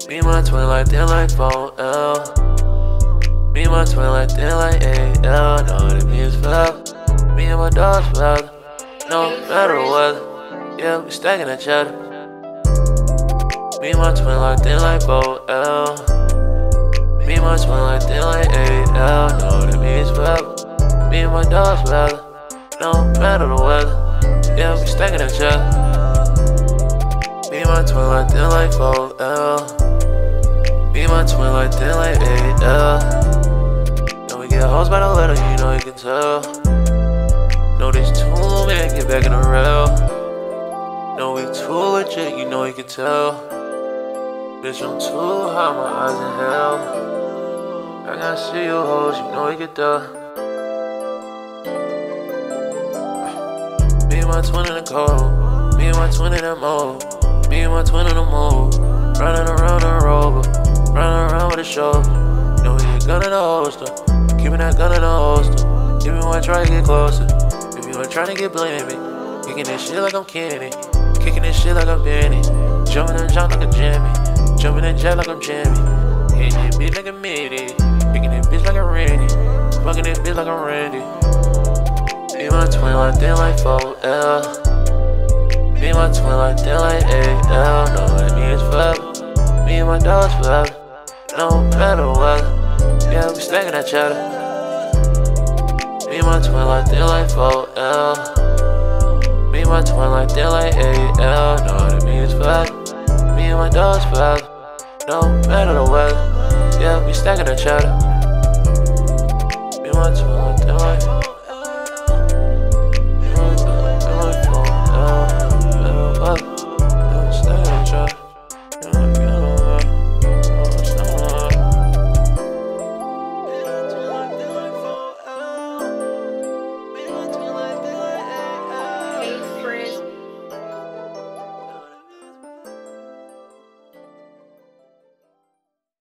Me and my twin like thin like 4L. Me and my twin like thin like 8L. Know what it means forever. Me and my dogs forever. No matter the weather. Yeah, we stacking each other. Me and my twin like thin like 4L. Me and my twin like thin like 8L. Know what it means forever. Me and my dogs forever. No matter the weather. Yeah, we stacking each other. Me and my twin like thin like 4L. Me and my twin like thin like 8L. Know we get hoes by the letter, you know you can tell. Know this two man, get back in the rail. Know we too legit, you know you can tell. Bitch, I'm too high, my eyes in hell. I gotta see you hoes, you know you can tell. Me and my twin in the cold. Me and my twin in the mode. Me and my twin in the mode. Running around in a rover. Running around with a shoulder. Know we get gun in the holster. Keeping that gun in the holster. If you wanna try to get closer. If you wanna try to get blamey. Kicking this shit like I'm Kenny. Kicking this shit like I'm Benny. Jumping and jump like a Jimmy. Jumping and jet like I'm Jimmy. Hitting that bitch like a Mitty. Picking that bitch like a Randy. Fucking that bitch like I'm Randy. Me and my twin like thin like 4L. Me and my twin like thin like 8L. Know what it means forever. Me and my dogs forever. No matter the weather. Yeah, we stacking each other. Me and my twin like thin like 4L. Me and my twin like thin like 8L. Know what it means forever. Me and my dogs forever. No matter the weather. Yeah, we stacking each other. Me and my twin like thin like